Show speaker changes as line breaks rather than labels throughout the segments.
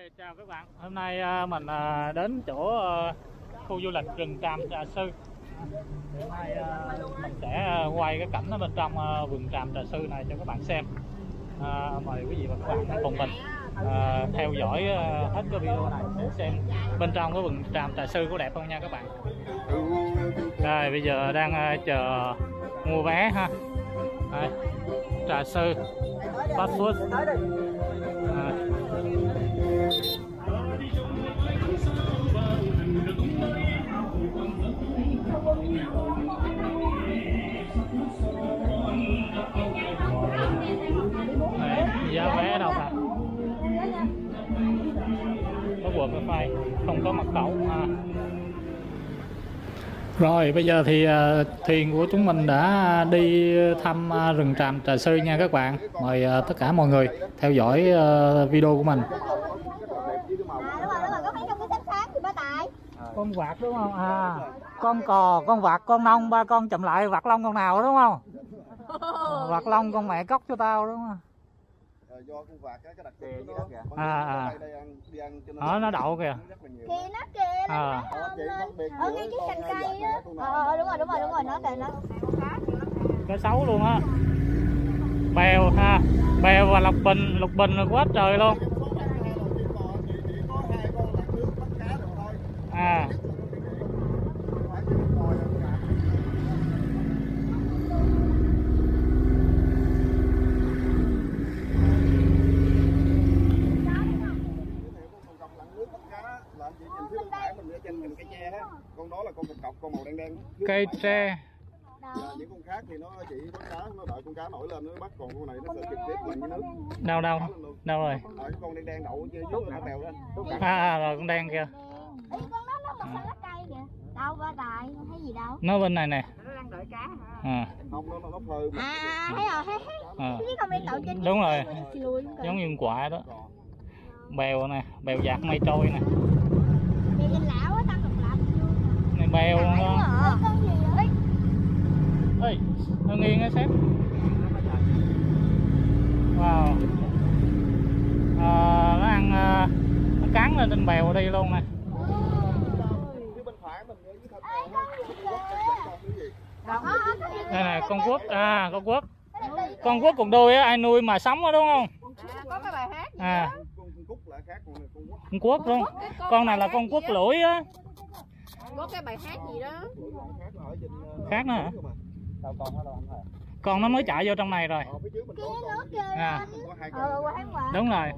Chào các bạn, hôm nay mình đến chỗ khu du lịch rừng Tràm Trà Sư. Hôm nay mình sẽ quay cái cảnh ở bên trong vườn Tràm Trà Sư này cho các bạn xem. Mời quý vị và các bạn cùng mình theo dõi hết cái video này để xem bên trong cái vườn Tràm Trà Sư có đẹp không nha các bạn. Rồi bây giờ đang chờ mua vé ha. Đây, Trà Sư fast food. Giá vé đâu hả? Có quần có phai, không có mật khẩu. Rồi bây giờ thì thuyền của chúng mình đã đi thăm rừng Tràm Trà Sư nha các bạn. Mời tất cả mọi người theo dõi video của mình. Con vạc đúng không? Con cò, con vạc, con nông, ba con chậm lại vạc long con nào đúng không? Vạc long con mẹ cóc cho tao đúng không?
Do con vạc cái đặc trưng của nó.
Nó đậu kìa.
Kìa nó kìa, nó ở ngay cái cành cây á. Đúng rồi, nó kìa nó.
Cá sấu luôn á. Bèo ha, bèo và lục bình quá trời luôn.
Con đó là con cọc con màu đen đen.
Cây tre.
Những con khác thì nó chỉ có cá, nó đợi con cá nổi lên nó bắt, còn con này nó sẽ trực tiếp lên dưới nước.
Đâu rồi?
Cái con đen đen đậu dưới nước nó tèo lên.
Rồi con đen kia.
Con đó nó một lá cây kìa. Đâu ba tài, không thấy gì đâu.
Nó bên này nè.
Nó đang đợi cá hả?
Không, nó phơi.
Thấy rồi, thấy con đen đậu trên.
Đúng rồi. Giống như con quạ đó. Bèo nè, bèo dạt mây trôi nè.
Bèo trên lão á, tao cực lắm.
Này bèo đó.
Con gì vậy?
Ê, nó nghiêng á sếp. Wow. Nó ăn, nó cắn lên trên bèo đi luôn nè. Đây nè, con quất, con quất. Con quất cùng đuôi á, ai nuôi mà sống đó đúng không?
Có cái bài hát.
Con quất luôn. Con này là con quất lũi á.
Có cái bài hát gì đó.
Khác nữa hả? Con nó mới chạy vô trong này rồi. Đúng rồi.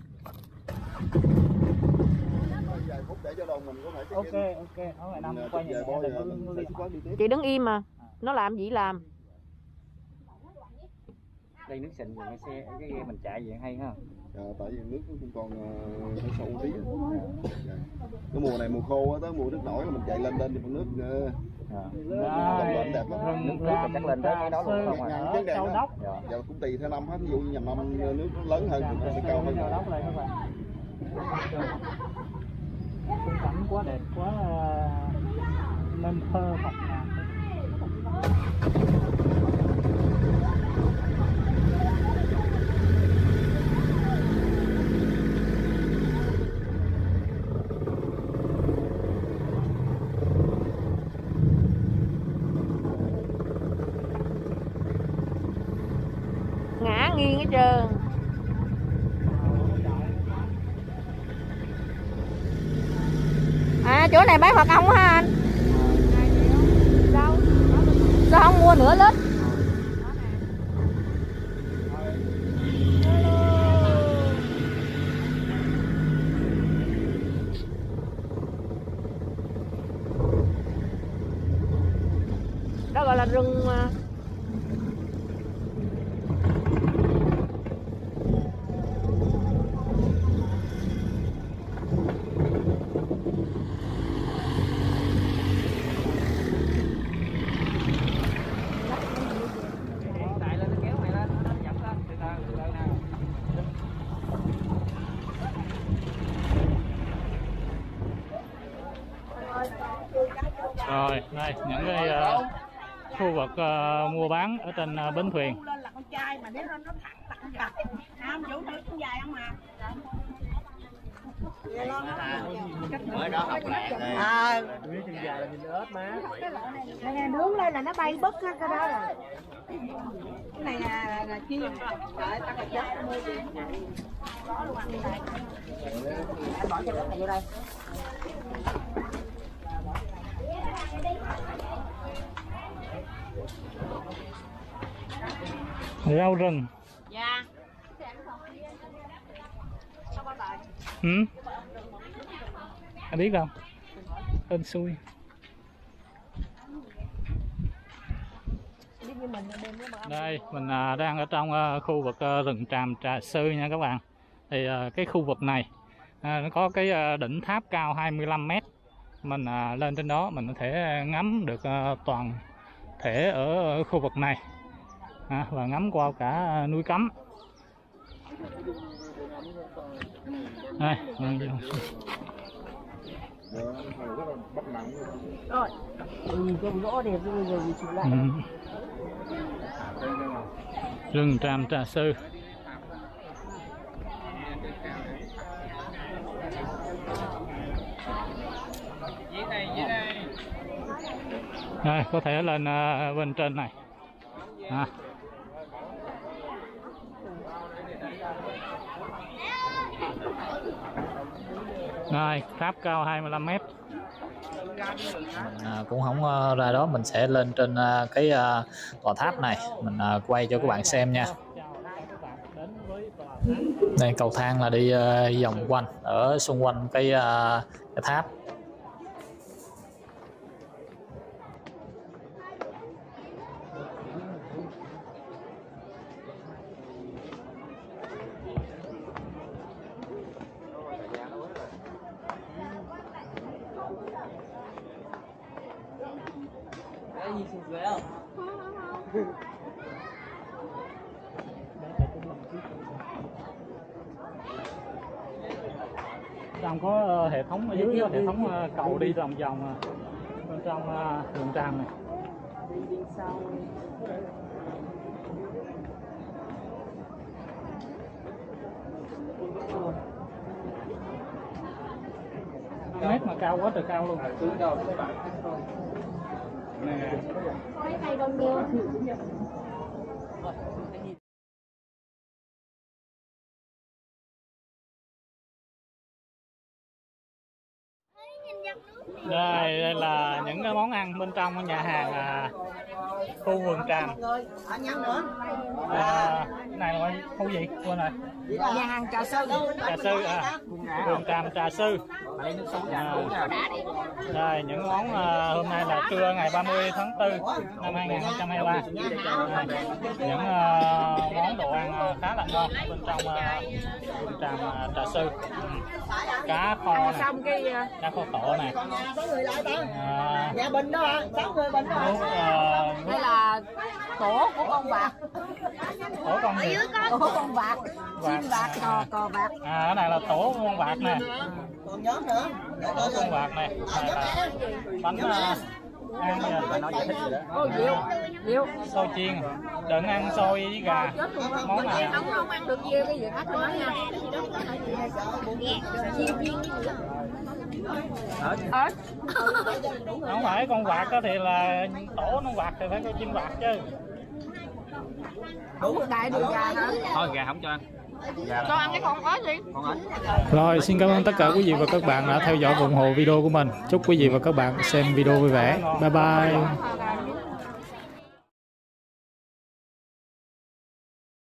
Chị đứng im mà. Nó làm gì làm?
Đây nước sình rồi xe cái ghe mình chạy vậy hay ha.
Tại vì nước nó cũng còn hơi sâu tí. Cái mùa này mùa khô á, tới mùa nước nổi là mình chạy lên thì con nước đẹp lắm.
Nước chắc lên tới cái đó luôn không à.
Châu Đốc.
Giờ cũng tùy theo năm hết, ví dụ như nhầm năm nước lớn hơn thì nó sẽ cao hơn.
Khung cảnh quá đẹp, quá nên thơ mộng.
Ngã nghiêng hết trơn. Chỗ này bán mật ong hả anh? Đâu? Sao không mua nửa lít? Đó gọi là rừng mà.
Rồi, đây những cái khu vực mua bán ở trên bến thuyền.
Lên là con trai mà nếu nó thẳng là con gái. Không, vũ thử con dài không à.
Mới đó học lạc đây.
Nè nướng lên là nó bay bứt cái đó rồi. Cái này là chiên. Trời tao chết mua gì. Bỏ cho cái này vô đây.
Rau rừng.
Dạ.
Anh biết không? Hên xui. Đây mình đang ở trong khu vực rừng tràm Trà Sư nha các bạn. Thì cái khu vực này nó có cái đỉnh tháp cao 25 m. Mình lên trên đó mình có thể ngắm được toàn thể ở khu vực này và ngắm qua cả núi Cấm. Đây,
Rồi. Con gỗ đẹp rồi chụp lại.
Rừng tràm Trà Sư. Đây, có thể lên bên trên này. Rồi, tháp cao 25 m. Mình cũng không ra đó, mình sẽ lên trên cái tòa tháp này, mình quay cho các bạn xem nha. Đây cầu thang là đi vòng quanh ở xung quanh cái tháp. Trong có hệ thống ở dưới, có hệ thống cầu đi vòng vòng bên trong rừng tràm này. Mét mà cao quá trời cao luôn. Đây là những cái món ăn bên trong nhà hàng khu vườn tràm. Này là khu gì? Quên rồi.
Nhà hàng Trà Sư.
Trà Sư vườn tràm Trà Sư. Đây những món hôm nay là trưa ngày 30 tháng 4 năm 2023. Những món đồ ăn khá là ngon bên trong vườn tràm Trà Sư. Cá kho này, cá kho tổ này.
Nhà Bình đó ạ, 6 người Bình đó ạ. Đây là tổ của con bạc.
Tổ con gì?
Tổ con bạc, chim bạc, cò bạc.
Cái này là tổ con bạc nè.
Còn nhóm nữa.
Tổ con bạc này. Này là bánh ăn
Diệu.
xôi chiên. Đừng ăn xôi với gà. Món này
Không ăn được nhiều cái gì khác nữa nha.
Không phải con quạt đó thì là tổ nó quạt thì phải có chim quạt chứ.
Đủ đại đùi gà hả?
Thôi gà không cho ăn.
Cho ăn cái con ếch đi.
Rồi xin cảm ơn tất cả quý vị và các bạn đã theo dõi và ủng hộ video của mình. Chúc quý vị và các bạn xem video vui vẻ. Bye bye.